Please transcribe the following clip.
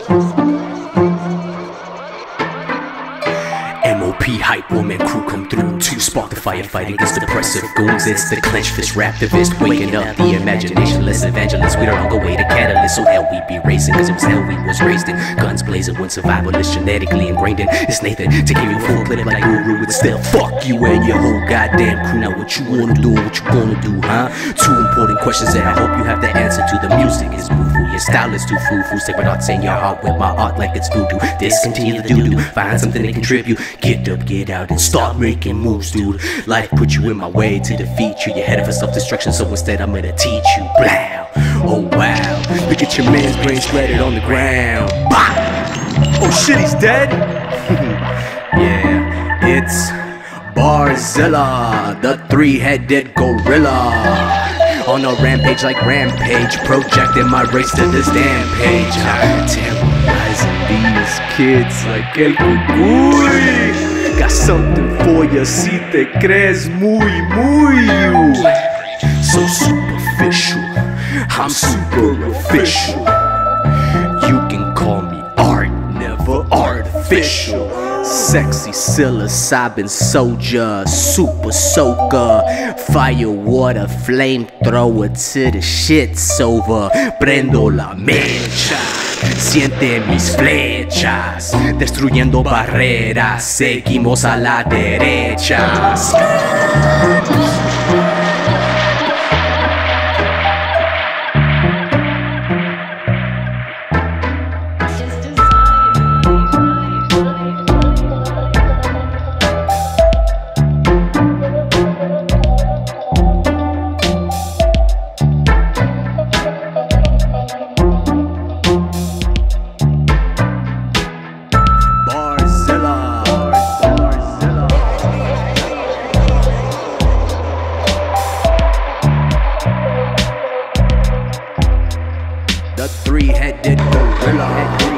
MOP hype woman crew come through to spark the firefight against depressive goons. It's the clenched fist raptivist waking up the imaginationless evangelist. We don't all go way to catalyst, so hell we be racing, cause it was hell we was raised in. Guns blazing when survival is genetically ingrained in. It's Nathan to give you a full clip like Guru. It's still fuck you and your whole goddamn crew. Now what you wanna do and what you gonna do, huh? Two important questions that I hope you have the answer to. The music is boo-foo, your style is too foo-foo. Sacred arts in your heart with my art like it's voodoo. Discontinue the doo-doo, find something to contribute. Get up, get out, and start making moves, dude. Life put you in my way to defeat you. You're headed for self-destruction, so instead I'm gonna teach you. Blow. Oh wow, look at your man's brain spread on the ground. Bah! Oh shit, he's dead? Yeah, it's Barzilla, the three-headed gorilla. On a rampage like Rampage, projecting my race to this damn page. I'm terrorizing these kids like El Cucuy. Got something for you, si te crees muy, muy. So superficial, I'm super official. You can call me art, never artificial. Sexy psilocybin soldier, super soaker, fire, water, flamethrower till the shit's over. Prendo la mecha, siente mis flechas, destruyendo barreras, seguimos a la derecha. The three-headed gorilla.